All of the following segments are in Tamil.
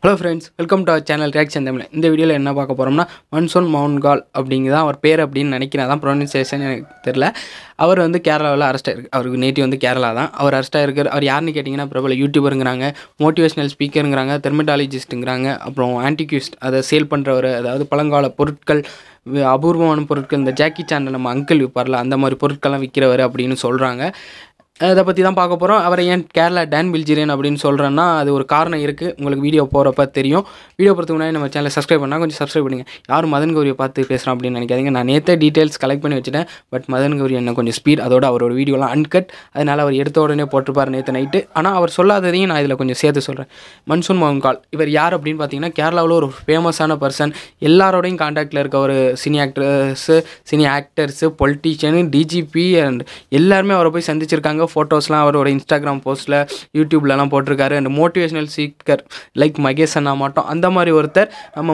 Hello friends, welcome to our channel Reaction Tamil. இந்த வீடியோல என்ன பார்க்க போறோம்னா Monson Mavunkal அப்படிங்கறத அவர் பேர் அப்படினு நினைக்கிறேன். அதான் ப்ரொனன்சியேஷன் எனக்கு தெரியல. அவர் வந்து கேரளால அரெஸ்ட் ஆயிருக்கு. அவருக்கு நேட்டிவ் வந்து கேரளா தான். அவர் அரெஸ்ட் ஆயிருக்கார். அவர் யாருன்னு கேட்டிங்கனா பிரபல யூடியூபர்ங்கறாங்க, மோட்டிவேஷனல் ஸ்பீக்கர்ங்கறாங்க, தெர்மடாலஜிஸ்ட்ங்கறாங்க, அப்புறம் ஆன்டிக்விஸ்ட் அத சேல் பண்றவர், அதாவது பழங்கால பொருட்கள் அபூர்வமான பொருட்கள் இந்த ஜாக்கி சான்ல நம்ம அங்கிள் விப்பார்ல அந்த மாதிரி பொருட்கள்லாம் விக்கிறவர் அப்படினு சொல்றாங்க. அதை பற்றி தான் பார்க்க போகிறோம். அவரை ஏன் கேரளா டான் பில்ஜிரியன் அப்படின்னு சொல்கிறேன்னா அது ஒரு காரணம் இருக்குது. உங்களுக்கு வீடியோ போகிறப்ப தெரியும். வீடியோ போகிறதுக்கு முன்னாடி நம்ம சேனலை சப்ஸ்கிரைப் பண்ணால் கொஞ்சம் சப்ஸ்கிரைப் பண்ணுங்கள். யாரும் மதன் கௌரியை பார்த்து பேசுகிறோம் அப்படின்னு நினைக்காதீங்க. நான் நேற்று டீட்டெயில்ஸ் கலெக்ட் பண்ணி வச்சுட்டேன். பட் மதன் கௌரி என்ன கொஞ்சம் ஸ்பீட், அதோட அவரோட வீடியோலாம் அன்கட், அதனால் அவர் எடுத்த உடனே போட்டிருப்பார் நேற்று நைட்டு. ஆனால் அவர் சொல்லாததையும் நான் இதில் கொஞ்சம் சேர்த்து சொல்கிறேன். மன்சூன் மவுன்கால் இவர் யார் அப்படின்னு பார்த்தீங்கன்னா கேரளாவில் ஒரு ஃபேமஸான பர்சன். எல்லாரோடையும் கான்டாக்டில் இருக்க ஒரு cine actors, politician, DGP and எல்லாருமே அவரை போய் சந்திச்சிருக்காங்க. ஃபோட்டோஸ்லாம் அவரோட இன்ஸ்டாகிராம் போஸ்ட்டில் யூடியூப்லலாம் போட்டிருக்காரு. And motivational speaker like Mahesh அண்ணா மாட்டோம் அந்த மாதிரி ஒருத்தர்.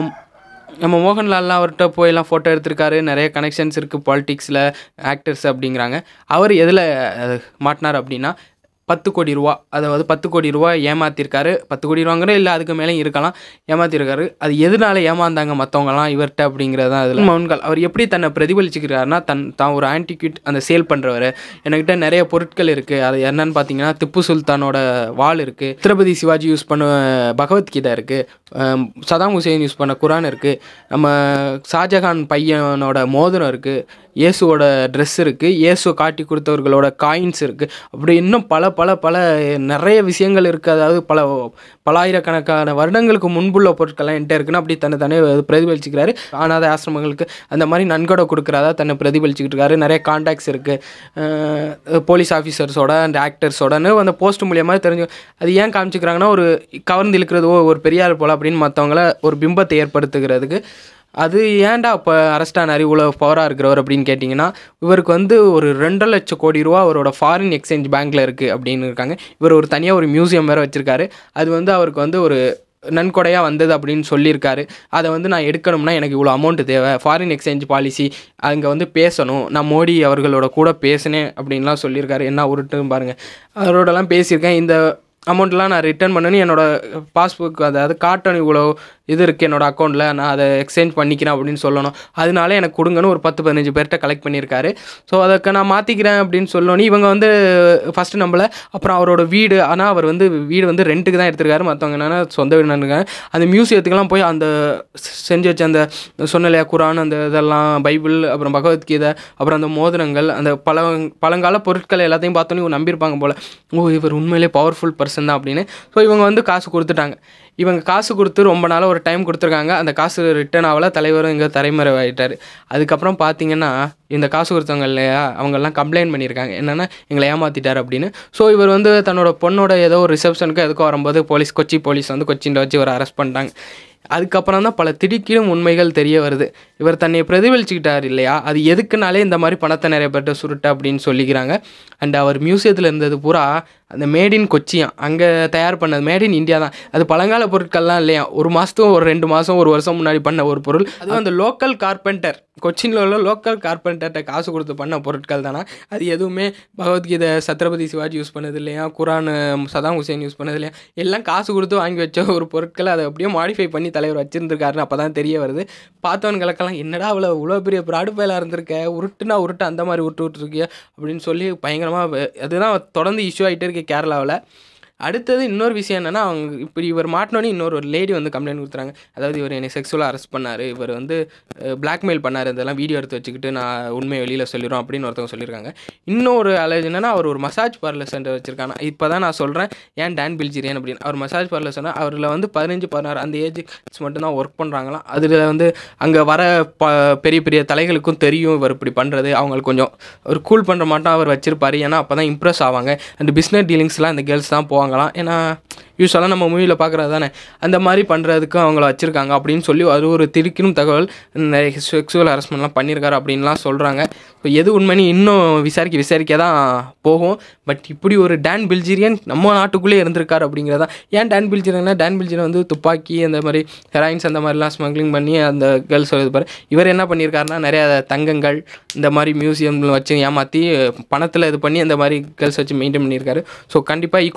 நம்ம மோகன்லால்லாம் அவர்கிட்ட போயெல்லாம் ஃபோட்டோ எடுத்திருக்காரு. நிறைய கனெக்ஷன்ஸ் இருக்குது பாலிடிக்ஸில், ஆக்டர்ஸ் அப்படிங்கிறாங்க. அவர் எதில் மாட்டினார் அப்படின்னா 10 கோடி ரூபா, அதாவது 10 கோடி ரூபா ஏமாற்றிருக்காரு. 10 கோடி ரூபாங்கிற இல்லை அதுக்கு மேலே இருக்கலாம், ஏமாற்றிருக்காரு. அது எதனால ஏமாந்தாங்க மற்றவங்கலாம் இவர்கிட்ட அப்படிங்கிறது தான் அதில். மவுன்கால் அவர் எப்படி தன்னை பிரதிபலிச்சுக்கிறாருன்னா தான் ஒரு ஆன்டிக்விட் அந்த சேல் பண்ணுறவர். என்கிட்ட நிறைய பொருட்கள் இருக்குது. அது என்னன்னு பார்த்தீங்கன்னா திப்பு சுல்தானோட வாள் இருக்குது, சித்ரபதி சிவாஜி யூஸ் பண்ண பகவத்கீதை இருக்குது, சதாம் ஹுசேன் யூஸ் பண்ண குரான் இருக்குது, நம்ம ஷாஜகான் பையனோட மோதிரம் இருக்குது, இயேசுவோட ட்ரெஸ் இருக்குது, இயேசு காட்டி கொடுத்தவர்களோட காயின்ஸ் இருக்குது. அப்படி இன்னும் பல நிறைய விஷயங்கள் இருக்குது. அதாவது பலாயிரக்கணக்கான வருடங்களுக்கு முன்புள்ள பொருட்கள்லாம் என்கிட்ட இருக்குன்னு அப்படி தன்னை பிரதிபலிச்சுக்கிறாரு. அனாதை ஆசிரமங்களுக்கு அந்த மாதிரி நன்கொடை கொடுக்குறதா தன்னை பிரதிபலிச்சுக்கிட்டு இருக்காரு. நிறைய கான்டாக்ட்ஸ் இருக்குது போலீஸ் ஆஃபீஸர்ஸோட அண்ட் ஆக்டர்ஸோடன்னு அந்த போஸ்ட் மூலியமாக தெரிஞ்சு. அது ஏன் காமிச்சிக்கிறாங்கன்னா ஒரு கவர்ந்து இழுக்கிறதோ ஒரு பெரியார் போல் அப்படின்னு மற்றவங்கள ஒரு பிம்பத்தை ஏற்படுத்துகிறதுக்கு. அது ஏன்டா இப்போ அரெஸ்டான இவ்வளோ பவராக இருக்கிறவர் அப்படின்னு கேட்டிங்கன்னா இவருக்கு வந்து ஒரு 2 லட்சம் கோடி ரூபா அவரோட ஃபாரின் எக்ஸ்சேஞ்ச் பேங்க்கில் இருக்குது அப்படின்னு இருக்காங்க. இவர் ஒரு தனியாக ஒரு மியூசியம் வேறு வச்சுருக்காரு. அது வந்து அவருக்கு வந்து ஒரு நன்கொடையாக வந்தது அப்படின்னு சொல்லியிருக்காரு. அதை வந்து நான் எடுக்கணும்னா எனக்கு இவ்வளோ அமௌண்ட் தேவை, ஃபாரின் எக்ஸ்சேஞ்ச் பாலிசி அங்கே வந்து பேசணும், நான் மோடி அவர்களோட கூட பேசினேன் அப்படின்லாம் சொல்லியிருக்காரு. என்ன உருட்டுன்னு பாருங்கள். அவரோடலாம் பேசியிருக்கேன். இந்த அமௌண்ட்லாம் நான் ரிட்டர்ன் பண்ணணும், என்னோடய பாஸ்புக் அதாவது காட்டணும், இவ்வளோ இது இருக்குது என்னோடய அக்கௌண்ட்டில், நான் அதை எக்ஸ்சேஞ்ச் பண்ணிக்கிறேன் அப்படின்னு சொல்லணும். அதனால எனக்கு கொடுங்கன்னு ஒரு 10-15 பேர்கிட்ட கலெக்ட் பண்ணியிருக்காரு. ஸோ அதுக்கு நான் மாற்றிக்கிறேன் அப்படின்னு சொல்லணும். இவங்க வந்து ஃபஸ்ட்டு நம்மளை அப்புறம் அவரோட வீடு, ஆனால் அவர் வந்து வீடு வந்து ரெண்ட்டுக்கு தான் எடுத்திருக்காரு. மற்றவங்க என்னென்னா சொந்த வீடு இருக்காங்க. அந்த மியூசியத்துக்கெல்லாம் போய் அந்த செஞ்சு வச்ச அந்த சொன்னலையா குரான், அந்த இதெல்லாம் பைபிள், அப்புறம் பகவத்கீதை, அப்புறம் அந்த மோதிரங்கள், அந்த பழங்கால பொருட்கள் எல்லாத்தையும் பார்த்தோன்னே இவங்க நம்பியிருப்பாங்க போல். இவர் உண்மையிலே பவர்ஃபுல் பர்சன் தான் அப்படின்னு. ஸோ இவங்க வந்து காசு கொடுத்துட்டாங்க. இவங்க காசு கொடுத்து ரொம்ப நாளாக ஒரு டைம் கொடுத்துருக்காங்க. அந்த காசு ரிட்டர்ன் ஆகல. தலைவரும் இங்கே தலைமறைவாயிட்டார். அதுக்கப்புறம் பார்த்தீங்கன்னா இந்த காசு கொடுத்தவங்க இல்லையா அவங்கெல்லாம் கம்ப்ளைண்ட் பண்ணியிருக்காங்க, என்னென்னா எங்களை ஏமாற்றிட்டார் அப்படின்னு. ஸோ இவர் வந்து தன்னோட பொண்ணோட ஏதோ ஒரு ரிசப்ஷனுக்கு எதுக்கோ வரும்போது கொச்சி போலீஸ் வந்து கொச்சியில் வச்சு இவரை அரெஸ்ட் பண்ணிட்டாங்க. அதுக்கப்புறம் தான் பல திடுக்கிடும் உண்மைகள் தெரிய வருது. இவர் தன்னை பிரதிபலிச்சுக்கிட்டார் இல்லையா, அது எதுக்குனாலே இந்த மாதிரி பணத்தை நிறைய பேர்ட்ட சுருட்ட அப்படின்னு சொல்லிக்கிறாங்க. அண்ட் அவர் மியூசியத்தில் இருந்தது பூரா அந்த மேட் இன் கொச்சியான், அங்கே தயார் பண்ணது மேட் இன் இந்தியா தான். அது பழங்கால பொருட்கள்லாம் இல்லையா, ஒரு மாதத்தும் ஒரு 2 மாதம் ஒரு வருஷம் முன்னாடி பண்ண ஒரு பொருள். அதுவும் அந்த லோக்கல் கார்பெண்டர், கொச்சினில் உள்ள லோக்கல் கார்பெண்டர்கிட்ட காசு கொடுத்து பண்ண பொருட்கள் தானே. அது எதுவுமே பகவத்கீதை சத்ரபதி சிவாஜி யூஸ் பண்ணது இல்லையா, குரான் சதாம் ஹுசேன் யூஸ் பண்ணது இல்லையா, எல்லாம் காசு கொடுத்து வாங்கி வச்ச ஒரு பொருட்களை அதை அப்படியே மாடிஃபை பண்ணி தலைவர் வச்சுருந்துருக்காருன்னு அப்போ தான் தெரிய வருது. பார்த்தவன்களுக்கெல்லாம் என்னடா இவ்வளோ பெரிய ப்ராடு ஃபைலாக இருந்திருக்க, உருட்டு அந்த மாதிரி விட்டுருக்கிய அப்படின்னு சொல்லி பயங்கரமாக அதுதான் தொடர்ந்து இஷ்யூ ஆகிட்டே இருக்கு கேரளாவில். அடுத்தது இன்னொரு விஷயம் என்னென்னா, அவங்க இப்படி இவர் மாட்டினோன்னே இன்னொரு லேடி வந்து கம்ப்ளைண்ட் கொடுத்துறாங்க. அதாவது இவர் என்னை செக்ஸுவலாக அரெஸ்ட் பண்ணார், இவர் வந்து பிளாக்மெயில் பண்ணார், இதெல்லாம் வீடியோ எடுத்து வச்சுக்கிட்டு நான் உண்மையை வெளியில் சொல்லிடுறோம் அப்படின்னு ஒருத்தவங்க சொல்லியிருக்காங்க. இன்னொரு அலேஜ் என்னென்னா அவர் ஒரு மசாஜ் பார்லர் சென்டர் வச்சுருக்காங்க. இப்போ தான் நான் சொல்கிறேன் ஏன் டான் பில்ஜிரியன் அப்படின்னு. அவர் மசாஜ் பார்லர் சொன்னால் அவரில் வந்து 15-16 அந்த ஏஜ் மட்டும்தான் ஒர்க் பண்ணுறாங்களாம். அதில் வந்து அங்கே வர பெரிய பெரிய தலைகளுக்கும் தெரியும் இவர் இப்படி பண்ணுறது. அவங்களுக்கு கொஞ்சம் ஒரு கூல் பண்ணுற மாட்டோம் அவர் வச்சுருப்பார். ஏன்னா அப்போ தான் இம்ப்ரெஸ் ஆவாங்க. அண்ட் பிஸ்னஸ் டீலிங்ஸ்லாம் அந்த கேர்ள்ஸ் தான் போவாங்க. ஏன்னா யூஸ்வலாக நம்ம மூவியில் பார்க்குறது தானே, அந்த மாதிரி பண்ணுறதுக்கு அவங்கள வச்சுருக்காங்க அப்படின்னு சொல்லி அது ஒரு திடுக்கிடும் தகவல். நிறைய செக்ஸுவல் ஹராஸ்மெண்ட்லாம் பண்ணியிருக்காரு அப்படின்லாம் சொல்கிறாங்க. இப்போ எது உண்மைன்னு இன்னும் விசாரிக்க தான் போகும். பட் இப்படி ஒரு டான் பில்ஜிரியன் நம்ம நாட்டுக்குள்ளே இருந்திருக்காரு அப்படிங்கிறதா. ஏன் டான் பில்ஜிரியன்னா, டான் பில்ஜிரியன் வந்து துப்பாக்கி அந்த மாதிரி ஹெராயின்ஸ் அந்த மாதிரிலாம் ஸ்மக்லிங் பண்ணி அந்த கேர்ள்ஸ் இருப்பார். இவர் என்ன பண்ணியிருக்காருன்னா நிறையா தங்கங்கள் இந்த மாதிரி மியூசியமில் வச்சு ஏமாற்றி பணத்தில் இது பண்ணி அந்த மாதிரி கேர்ள்ஸ் வச்சு மெயின்டைன் பண்ணியிருக்காரு. ஸோ கண்டிப்பாக equal to Dan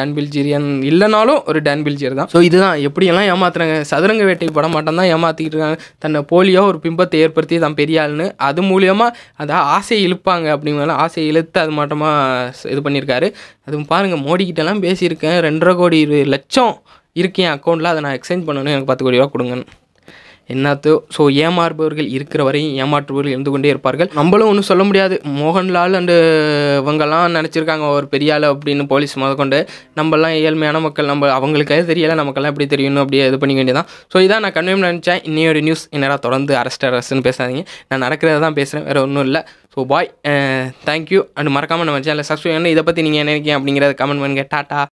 Dan Bilzerian இல்லைனாலும் ஒரு டான் பில்ஜியர் தான். ஸோ இதுதான் எப்படியெல்லாம் ஏமாத்துறாங்க. சதுரங்க வேட்டை படம் மட்டும் தான் ஏமாற்றிக்கிட்டு இருக்காங்க. தன்னை போலியோ ஒரு பிம்பத்தை ஏற்படுத்தி தான் பெரிய ஆளுன்னு அது மூலியமாக அதான் ஆசையை இழுப்பாங்க அப்படிங்கிற ஆசையை இழுத்து அது மட்டுமாக இது பண்ணியிருக்காரு. அதுவும் பாருங்கள், மோடிக்கிட்டலாம் பேசியிருக்கேன், 2.5 கோடி லட்சம் இருக்கு என் அக்கௌண்ட்டில், அதை நான் எக்ஸ்சேஞ்ச் பண்ணணும், எனக்கு 10 கோடி ரூபா கொடுங்கன்னு. என்னத்தோ. ஸோ ஏமாறுபவர்கள் இருக்கிற வரையும் ஏமாற்றுபவர்கள் இருந்து கொண்டே இருப்பார்கள். நம்மளும் ஒன்றும் சொல்ல முடியாது. மோகன்லால் அண்டு இவங்கெல்லாம் நினச்சிருக்காங்க ஒரு பெரிய ஆள் அப்படின்னு, போலீஸ் முதற்கொண்டு. நம்மலாம் ஏழ்மையான மக்கள், நம்ம அவங்களுக்கே தெரியலை, நமக்கெல்லாம் எப்படி தெரியணும், அப்படியே இது பண்ணிக்க வேண்டியதான். ஸோ இதான் நான் கன்வே நினச்சேன். இன்னொரு நியூஸ் என்னடா தொடர்ந்து அரெஸ்ட்னு பேசாதீங்க, நான் நடக்கிறத தான் பேசுகிறேன், வேறு ஒன்றும் இல்லை. So bye, thank you. அண்ட் மறக்காமல் நம்ம சேனலை சப்ஸ்கிரைப் பண்ணி இதை பற்றி நீங்கள் என்ன நினைக்கிறீங்க அப்படிங்கிறத கமெண்ட் பண்ணுங்க. டாட்டா.